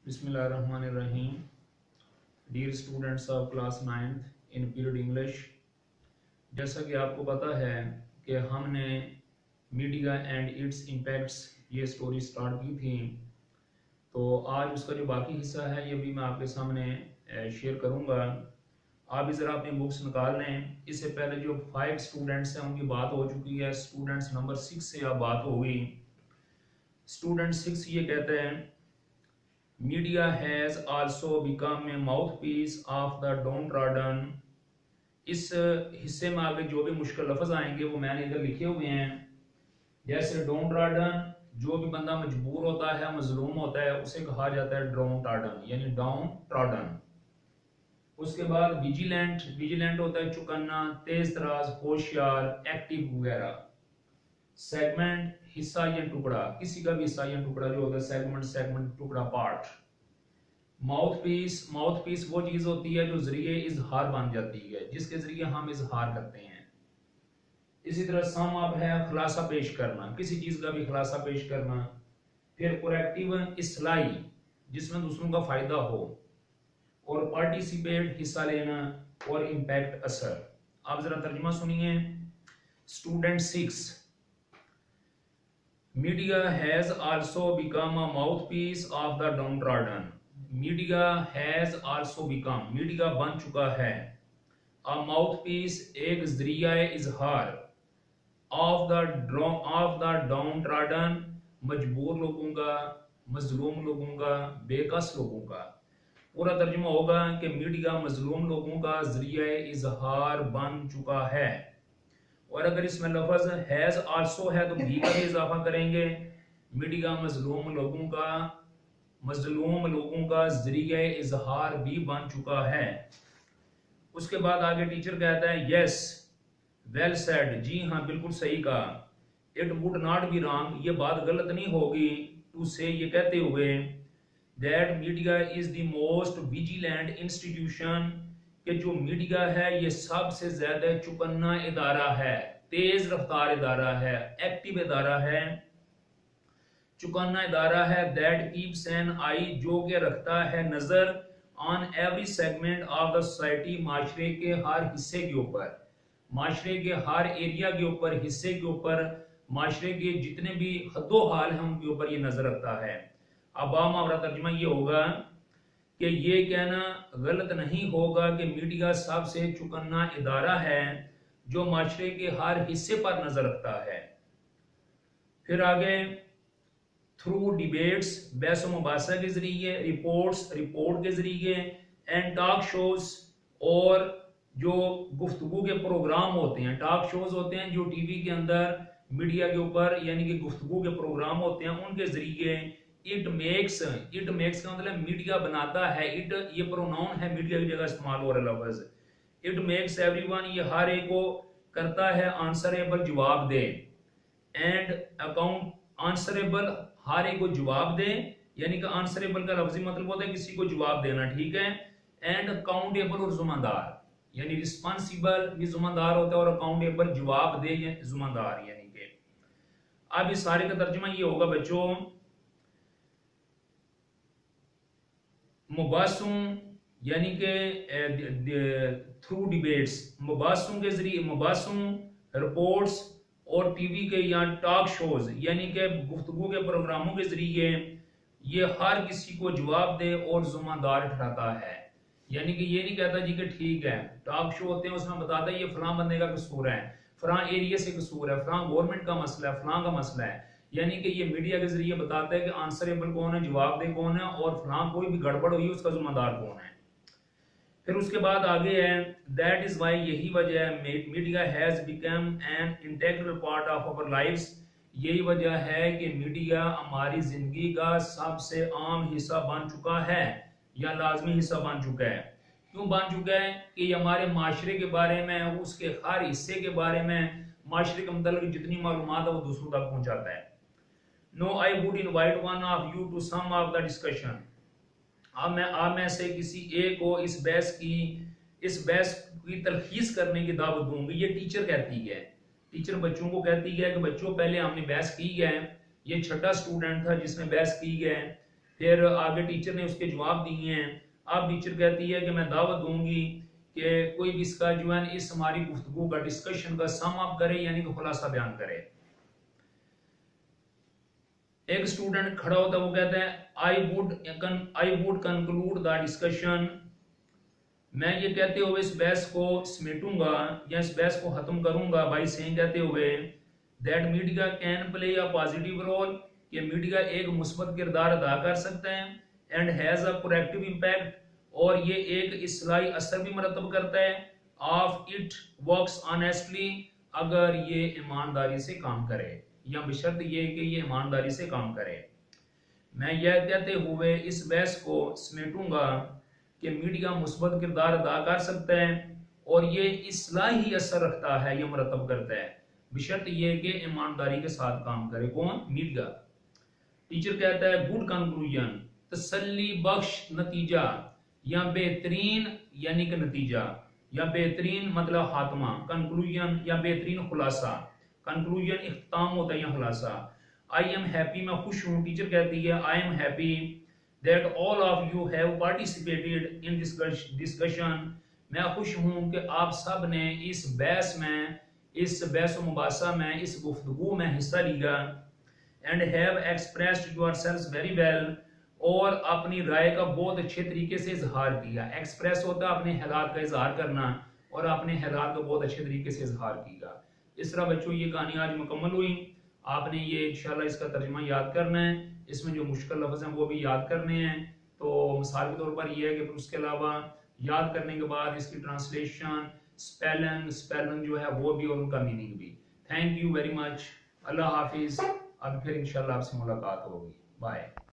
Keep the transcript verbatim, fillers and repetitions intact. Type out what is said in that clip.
बिस्मिल्लाहिर्रहमानिर्रहीम। Dear students of class ninth in period English, जैसा कि आपको पता है कि हमने मीडिया एंड इट्स इम्पैक्ट्स ये स्टोरी स्टार्ट की थी, तो आज उसका जो बाकी हिस्सा है ये भी मैं आपके सामने शेयर करूंगा। आप ज़रा अपनी बुक्स निकाल लें। इससे पहले जो फाइव स्टूडेंट्स हैं उनकी बात हो चुकी है। स्टूडेंट्स नंबर सिक्स से अब बात होगी। स्टूडेंट सिक्स ये कहते हैं, media has also become a mouthpiece of the downtrodden. इस हिस्से में आगे जो भी मुश्किल लफ्ज आएंगे वो मैंने इधर लिखे हुए हैं। जैसे डाउनट्रॉडन, जो भी बंदा मजबूर होता है, मजलूम होता है, उसे कहा जाता है डाउनट्रॉडन यानी डाउन ट्रॉडन। उसके बाद विजिलेंट, विजिलेंट होता है चौकन्ना, तेज तराज, होशियार, एक्टिव वगैरह। सेगमेंट, हिस्सा या टुकड़ा, किसी का भी हिस्सा या टुकड़ा जो होता है सेगमेंट, सेगमेंट टुकड़ा, part. Mouthpiece, mouthpiece वो चीज होती है जो जरिए इजहार बन जाती है, जिसके जरिए हम इजहार करते हैं। इसी तरह सम अप है खुलासा पेश करना, किसी चीज का भी खुलासा पेश करना। फिर कोरेक्टिव इस्लाही, जिसमें दूसरों का फायदा हो। और पार्टिसिपेट, हिस्सा लेना। और इम्पैक्ट, असर। आप जरा तर्जुमा सुनिए। Student six, media has also become a mouthpiece of the downtrodden. Media has also become, media बन चुका है, अ माउथपीस एक जरिया इजहार, of the of the downtrodden मजबूर लोगों का, मजलूम लोगों का, बेकस लोगों का। पूरा तर्जुमा होगा कि मीडिया मजलूम लोगों का जरिया इजहार बन चुका है। और अगर इसमें लफ्ज हैज आल्सो है तो भी का भी इजाफा करेंगे। मीडिया मजलूम लोगों का, मजलूम लोगों का जरिया इजहार भी बन चुका है। उसके बाद आगे टीचर कहता है, यस वेल सेड, जी हाँ बिल्कुल सही कहा। It would not be wrong, ये बात गलत नहीं होगी, टू से ये कहते हुए, that media is the most vigilant institution, कि जो मीडिया है ये सबसे ज्यादा चौकन्ना इदारा है, तेज रफ्तार इदारा है, एक्टिव इदारा है, चौकन्ना इदारा है। दैट कीप्स एन आई, जो के रखता है नजर, on every segment of the society, माशरे के हर हिस्से के ऊपर, माशरे के हर एरिया के ऊपर, हिस्से के ऊपर, माशरे के जितने भी हद्दो हाल हैं उनके ऊपर ये नजर रखता है। अब हमारा तर्जुमा ये होगा कि ये कहना गलत नहीं होगा कि मीडिया सबसे चौकन्ना इदारा है जो माशरे के हर हिस्से पर नजर रखता है। फिर आगे, थ्रू डिबेट्स, बहस मुबासा के जरिए, रिपोर्ट्स, रिपोर्ट के जरिए, एंड टॉक शोज, और जो गुफ्तगू के प्रोग्राम होते हैं, टॉक शोज होते हैं जो टीवी के अंदर मीडिया के ऊपर यानी कि गुफ्तगू के प्रोग्राम होते हैं, उनके जरिए इट मेक्स, इट मेक्स का मतलब मीडिया बनाता है, इट ये प्रोनाउन है, मीडिया की जगह इस्तेमाल हो रहा लफ्ज। इट मेक्स एवरीवन, ये हर एक को करता है आंसरेबल, जवाब दे, एंड अकाउंट आंसरेबल, हर एक को जवाब दे, यानी कि आंसरेबल का लफ्जी मतलब होता है किसी को जवाब देना, ठीक है। एंड अकाउंटेबल और जुम्मेदार, यानी रिस्पॉन्सिबल भी जुम्मेदार होता है और अकाउंटेबल जवाब दे जुम्मेदार, यानी कि। अब इस सारे का तर्जुमा ये होगा बच्चों, मुबासों यानी कि थ्रू डिबेट्स, मुबासों के जरिए, मुबासों, रिपोर्ट्स और टीवी के या टॉक शोज यानी कि गुफ्तगू के प्रोग्रामों के जरिए ये हर किसी को जवाब दे और जिम्मेदार ठहराता है। यानी कि ये नहीं कहता जी कि ठीक है, टॉक शो होते हैं उसमें बताता है ये फलां बंदे का कसूर है, फलां एरिया से कसूर है, फलां गवर्नमेंट का मसला है, फलां का मसला है, यानी कि ये मीडिया के जरिए बताता है कि आंसरेबल कौन है, जवाब दे कौन है, और फलां कोई भी गड़बड़ हुई उसका जिम्मेदार कौन है। फिर उसके बाद आगे है, दैट इज वाई, यही वजह है, media has become an integral part of our lives, यही वजह है कि मीडिया हमारी जिंदगी का सबसे आम हिस्सा बन चुका है या लाजमी हिस्सा बन चुका है। क्यों बन चुका है? कि हमारे माशरे के बारे में, उसके हर हिस्से के बारे में, माशरे के मतलब जितनी मालूमात है वो दूसरों तक पहुंचाता है। Now I would invite one of you to sum of the discussion, अब मैं आप में से किसी एक को इस बहस की इस बहस की तलखीस करने की दावत दूंगी। ये टीचर कहती है, टीचर बच्चों को कहती है कि बच्चों पहले हमने बहस की है, ये छठा स्टूडेंट था जिसने बहस की है, फिर आगे टीचर ने उसके जवाब दिए हैं। अब टीचर कहती है कि मैं दावत दूंगी कि कोई भी इसका जो है इस हमारी गुफ्तगू का डिस्कशन का सम अप करे, यानी कि खुलासा बयान करे। एक स्टूडेंट खड़ा होता है, वो कहता है I would I would conclude the discussion, मैं ये कहते हुए इस बहस को समेटूंगा या इस बहस को खत्म करूंगा बाई सेइंग, कहते हुए that media can play a positive role, कि मीडिया एक मुस्बत किरदार अदा कर सकता है, and has a proactive impact, और ये एक इस्लाही असर भी मरतब करता है, ऑफ इट वर्क्स ऑनेस्टली, अगर ये ईमानदारी से काम करे, या बशर्त ये कि ये ईमानदारी से काम करे। मैं यह कहते हुए इस बहस को समेटूंगा कि मीडिया मुस्बत किरदार अदा कर सकता है और ये इस्लाही असर रखता है, ये मरतब करता है, बशर्त ये कि ईमानदारी के साथ काम करे। कौन? मीडिया। टीचर कहता है गुड कंक्लूजन, तसल्ली बख्श नतीजा, या बेहतरीन यानी कि नतीजा, या बेहतरीन मतलब खात्मा, कंक्लूजन या बेहतरीन खुलासा, कंक्लूजन इख्तिताम होता है या खुलासा। आई एम हैप्पी, मैं खुश हूँ। टीचर कहती है I am happy that all of you have participated in this discussion, मैं खुश हूँ कि आप सब ने इस बहस में, इस बहस व मुबासा में, इस गुफ्तगू में हिस्सा लिया, and have expressed yourselves very well, और अपनी राय का बहुत अच्छे तरीके से इजहार किया। एक्सप्रेस होता है अपने हालात का इजहार करना, और अपने हालात का बहुत अच्छे तरीके से इजहार किया। इस तरह बच्चों ये कहानी आज मुकम्मल हुई। आपने ये इंशाल्लाह इसका तर्जुमा याद करना है, इसमें जो मुश्किल लफ्ज़ हैं वो भी याद करने हैं। तो मिसाल के तौर पर यह है कि उसके अलावा याद करने के बाद इसकी ट्रांसलेशन, स्पेलिंग स्पेलिंग जो है वो भी, और उनका मीनिंग भी। Thank you very much. अल्लाह हाफिज़। अब फिर इंशाल्लाह आपसे मुलाकात होगी। बाय।